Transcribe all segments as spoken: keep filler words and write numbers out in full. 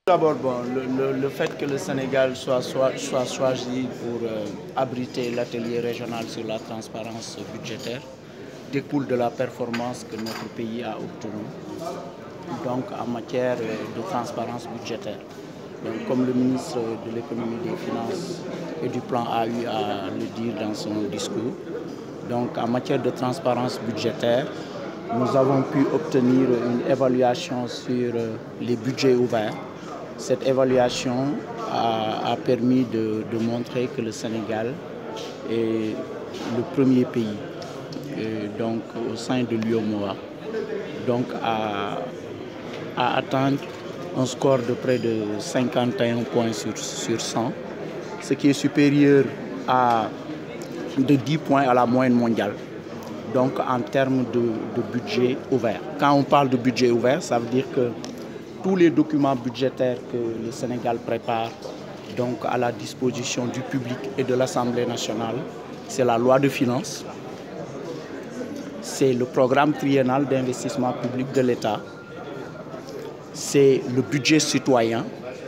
D'abord, bon, le, le, le fait que le Sénégal soit, soit, soit choisi pour euh, abriter l'atelier régional sur la transparence budgétaire découle de la performance que notre pays a obtenue donc, en matière de transparence budgétaire. Donc, comme le ministre de l'économie, des finances et du plan a eu à le dire dans son discours, donc, en matière de transparence budgétaire, nous avons pu obtenir une évaluation sur les budgets ouverts. Cette évaluation a, a permis de, de montrer que le Sénégal est le premier pays euh, donc, au sein de l'U E M O A donc, à, à atteindre un score de près de cinquante et un points sur, sur cent, ce qui est supérieur à de dix points à la moyenne mondiale. Donc en termes de, de budget ouvert. Quand on parle de budget ouvert, ça veut dire que tous les documents budgétaires que le Sénégal prépare donc à la disposition du public et de l'Assemblée nationale, c'est la loi de finances, c'est le programme triennal d'investissement public de l'État, c'est le budget citoyen,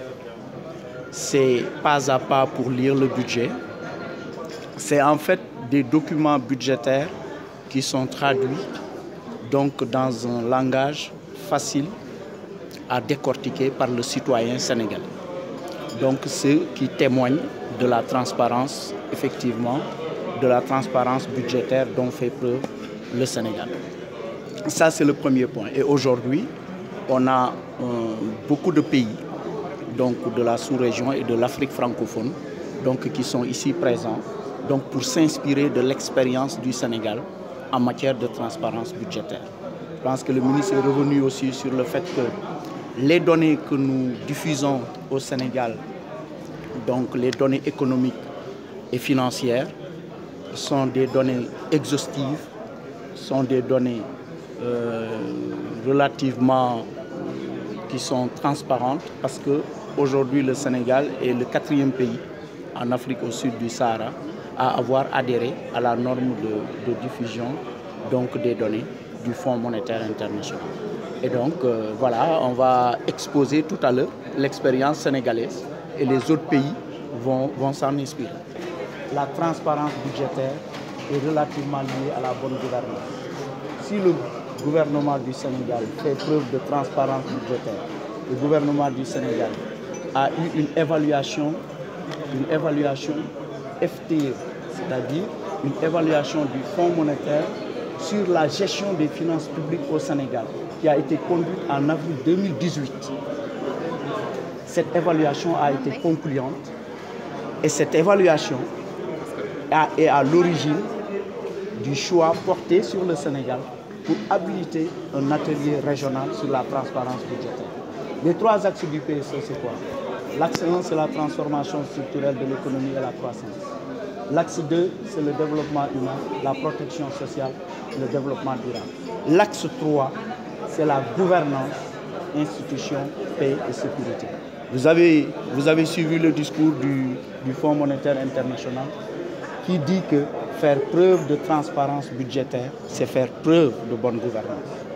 c'est pas à pas pour lire le budget, c'est en fait des documents budgétaires qui sont traduits donc dans un langage facile à décortiquer par le citoyen sénégalais. Donc ce qui témoigne de la transparence, effectivement, de la transparence budgétaire dont fait preuve le Sénégal. Ça, c'est le premier point. Et aujourd'hui, on a euh, beaucoup de pays donc, de la sous-région et de l'Afrique francophone donc, qui sont ici présents donc, pour s'inspirer de l'expérience du Sénégal en matière de transparence budgétaire. Je pense que le ministre est revenu aussi sur le fait que les données que nous diffusons au Sénégal, donc les données économiques et financières, sont des données exhaustives, sont des données euh, relativement qui sont transparentes parce qu'aujourd'hui le Sénégal est le quatrième pays en Afrique au sud du Sahara à avoir adhéré à la norme de, de diffusion donc, des données du Fonds monétaire international. Et donc, euh, voilà, on va exposer tout à l'heure l'expérience sénégalaise et les autres pays vont, vont s'en inspirer. La transparence budgétaire est relativement liée à la bonne gouvernance. Si le gouvernement du Sénégal fait preuve de transparence budgétaire, le gouvernement du Sénégal a eu une évaluation, une évaluation F T E, c'est-à-dire une évaluation du Fonds monétaire sur la gestion des finances publiques au Sénégal, qui a été conduite en avril deux mille dix-huit. Cette évaluation a été concluante et cette évaluation est à l'origine du choix porté sur le Sénégal pour habiliter un atelier régional sur la transparence budgétaire. Les trois axes du P S E, c'est quoi? L'axe un, c'est la transformation structurelle de l'économie et la croissance. L'axe deux, c'est le développement humain, la protection sociale et le développement durable. L'axe trois, c'est la gouvernance, institution, paix et sécurité. Vous avez, vous avez suivi le discours du, du Fonds monétaire international qui dit que faire preuve de transparence budgétaire, c'est faire preuve de bonne gouvernance.